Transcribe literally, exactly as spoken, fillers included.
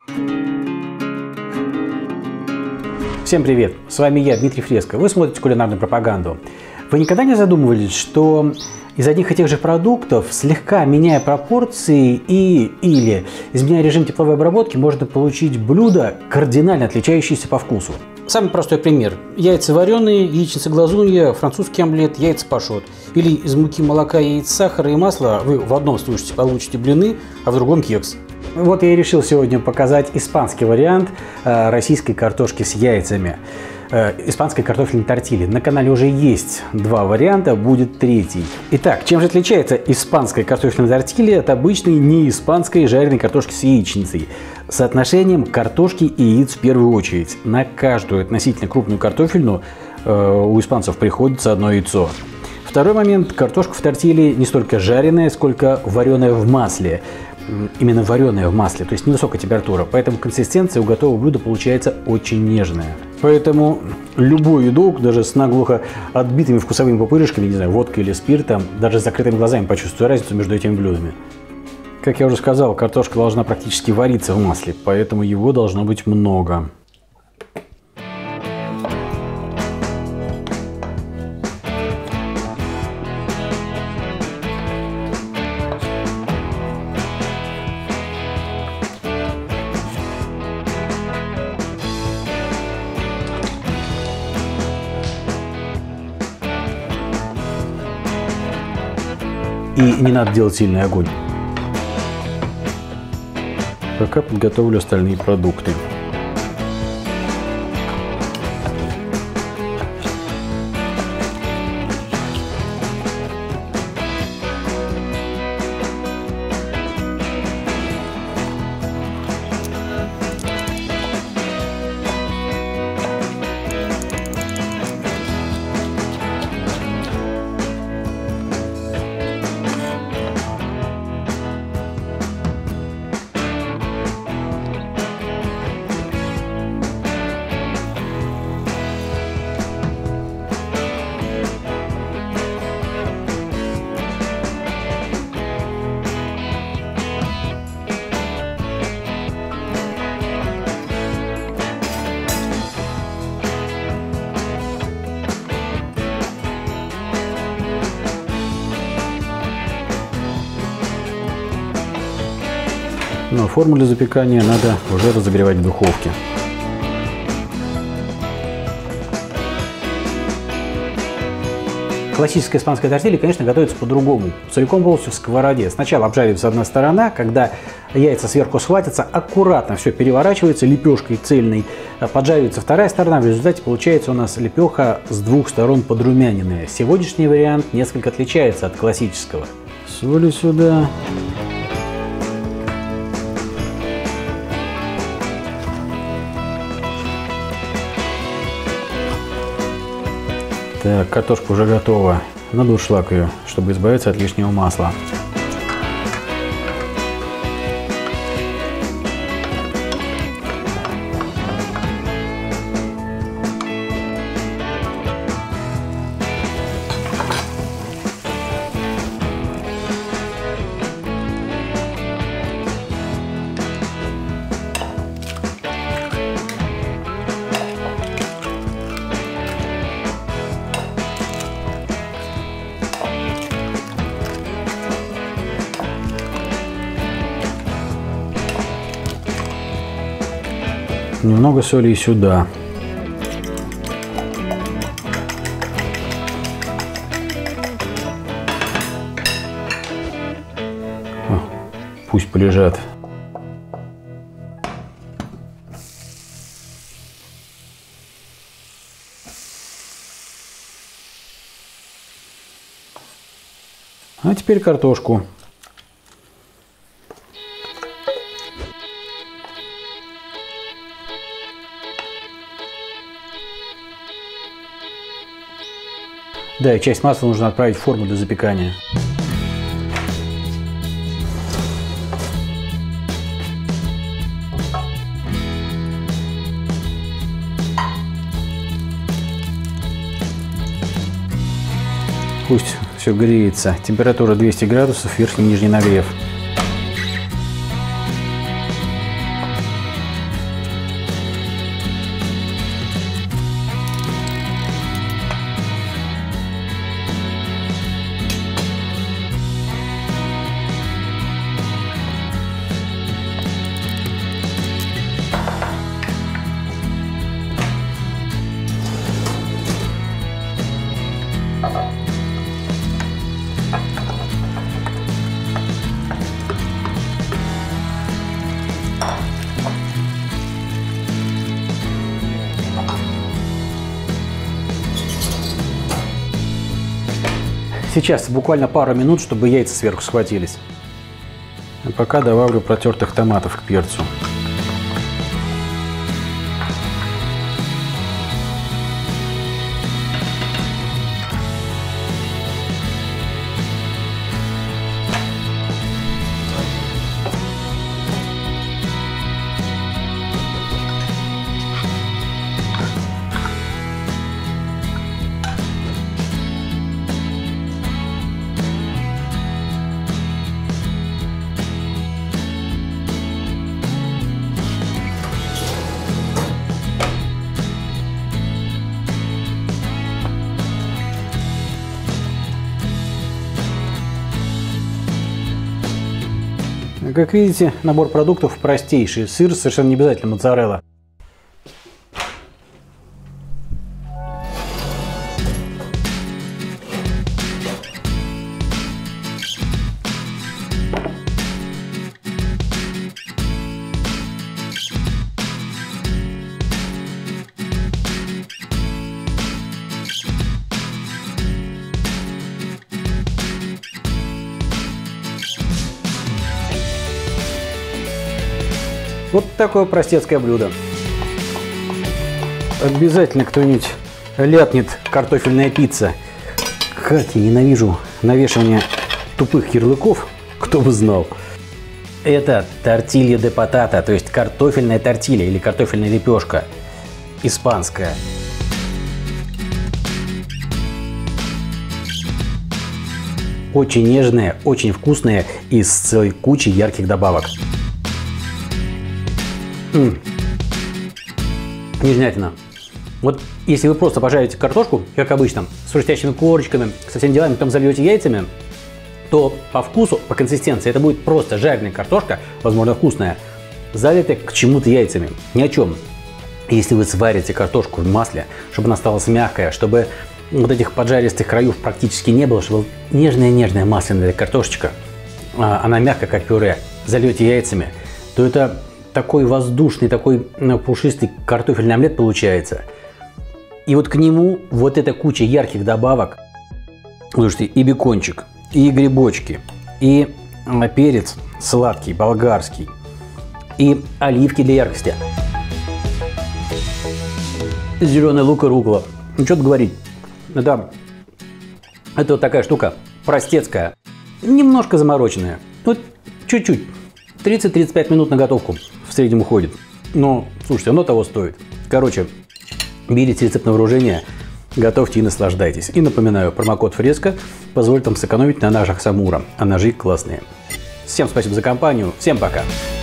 Всем привет! С вами я, Дмитрий Фреско. Вы смотрите кулинарную пропаганду. Вы никогда не задумывались, что из одних и тех же продуктов, слегка меняя пропорции и или изменяя режим тепловой обработки, можно получить блюдо, кардинально отличающееся по вкусу? Самый простой пример. Яйца вареные, яичница-глазунья, французский омлет, яйца пашот. Или из муки, молока, яиц, сахара и масла вы в одном случае получите блины, а в другом кекс. Вот я и решил сегодня показать испанский вариант э, российской картошки с яйцами. Э, испанской картофельной тортильи. На канале уже есть два варианта, будет третий. Итак, чем же отличается испанская картофельная тортилья от обычной неиспанской жареной картошки с яичницей? Соотношением картошки и яиц в первую очередь. На каждую относительно крупную картофельную э, у испанцев приходится одно яйцо. Второй момент. Картошка в тортилье не столько жареная, сколько вареная в масле. Именно вареная в масле, то есть невысокая температура. Поэтому консистенция у готового блюда получается очень нежная. Поэтому любой едок, даже с наглухо отбитыми вкусовыми пупырышками, не знаю, водкой или спиртом, даже с закрытыми глазами почувствует разницу между этими блюдами. Как я уже сказал, картошка должна практически вариться в масле, поэтому его должно быть много. И не надо делать сильный огонь. Пока подготовлю остальные продукты. Но форму для запекания надо уже разогревать в духовке. Классическая испанская тортилья, конечно, готовится по-другому. Целиком полностью в сковороде. Сначала обжаривается одна сторона, когда яйца сверху схватятся, аккуратно все переворачивается лепешкой цельной, поджаривается вторая сторона. В результате получается у нас лепеха с двух сторон подрумяненная. Сегодняшний вариант несколько отличается от классического. Соли сюда. Так, картошка уже готова. На дуршлаг ее, чтобы избавиться от лишнего масла. Немного соли и сюда. О, пусть полежат. А теперь картошку. Да, и часть масла нужно отправить в форму для запекания. Пусть все греется. Температура двести градусов, верхний и нижний нагрев. Сейчас буквально пару минут, чтобы яйца сверху схватились. А пока добавлю протертых томатов к перцу. Как видите, набор продуктов простейший. Сыр совершенно не обязательно моцарелла. Вот такое простецкое блюдо. Обязательно кто-нибудь ляпнет картофельная пицца. Как я ненавижу навешивание тупых ярлыков, кто бы знал. Это тортилья де патата, то есть картофельная тортилья или картофельная лепешка. Испанская. Очень нежная, очень вкусная и с целой кучей ярких добавок. М-м. Нежнятина. Вот если вы просто пожарите картошку, как обычно, с хрустящими корочками, со всеми делами, потом зальете яйцами, то по вкусу, по консистенции это будет просто жареная картошка, возможно вкусная, залитая к чему-то яйцами. Ни о чем. Если вы сварите картошку в масле, чтобы она осталась мягкая, чтобы вот этих поджаристых краев практически не было, чтобы нежная-нежная масляная картошечка, она мягкая, как пюре, зальете яйцами, то это такой воздушный, такой пушистый картофельный омлет получается. И вот к нему вот эта куча ярких добавок. Слушайте, и бекончик, и грибочки, и перец сладкий, болгарский, и оливки для яркости. Зеленый лук и рукола. Ну что тут говорить. Это, это вот такая штука простецкая, немножко замороченная. Вот чуть-чуть. тридцать-тридцать пять минут на готовку в среднем уходит. Но, слушайте, оно того стоит. Короче, берите рецепт на вооружение, готовьте и наслаждайтесь. И напоминаю, промокод Фреско позволит вам сэкономить на ножах Самура. А ножи классные. Всем спасибо за компанию. Всем пока.